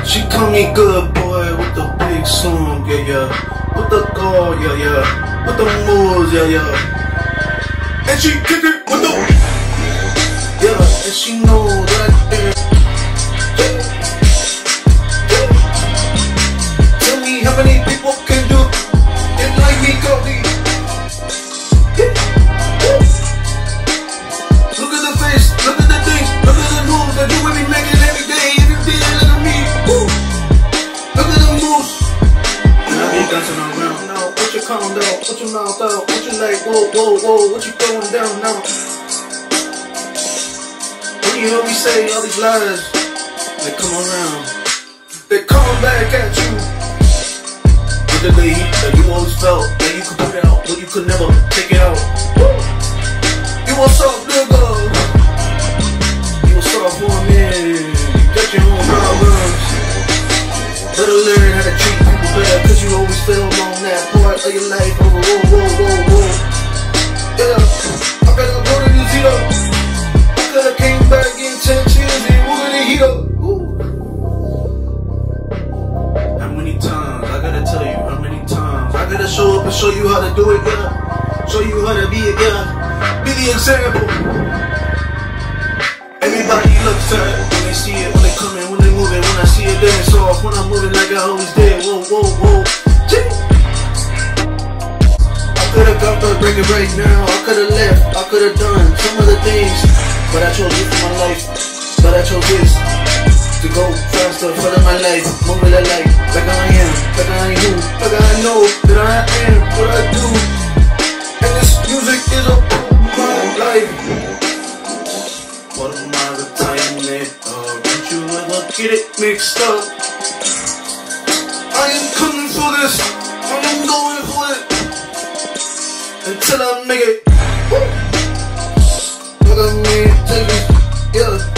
She call me good boy with the big song, yeah, yeah. With the goal, yeah, yeah. With the moves, yeah, yeah. And she kick it with the, yeah. And she know that I did. Tell me how many people can do it like me, Cody. Look at the face, look at the things, look at the moves that you with me making every day. Look at me, woo. Look at the moves. And I be dancing around now. Put your calm down, put your mouth out, put your like, whoa, whoa, whoa. What you throwing down now? When you hear me say all these lies, they come around, they come back at you. With the heat that you always felt, that you could put out, but you could never take it out. You a soft nigga, you a soft woman. Got your own problems. Better learn how to treat people better, cause you always feel on that part of your life. Oh, whoa, whoa, whoa, whoa. Yeah, I better go to New Zealand. I could've came back in 10 years and we're gonna heat up. Ooh. How many times? I gotta tell you, how many times? I gotta show up and show you how to do it, yeah. Show you how to be it, yeah. Be the example. Everybody looks at it when they see it, when they come in, when they move it, when I see it dance off, when I'm moving like I always did. Whoa, whoa, whoa. Gee. I could've got the break it right now. I could've left, I could've done some other things, but I chose you for my life. But I chose this to go faster, further my life, moving that life, like I am, like I am you, like I know that I am what I do. And this music is a part of my life. What am I the time that don't you ever get it mixed up? I am coming for this, I am going for it until I make it. Woo. Look at me, take it, yeah.